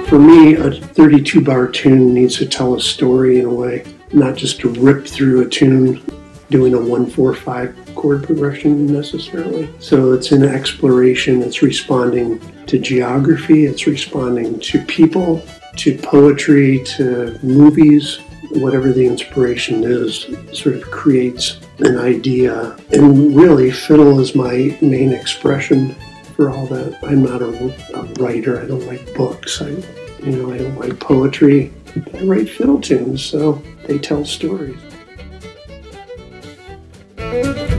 for me, a 32-bar tune needs to tell a story in a way, not just to rip through a tune doing a 1-4-5 chord progression necessarily. So it's an exploration, it's responding to geography, it's responding to people, to poetry, to movies, whatever the inspiration is, sort of creates an idea. And really, fiddle is my main expression for all that. I'm not a writer, I don't write books, I don't write poetry, I write fiddle tunes, so they tell stories.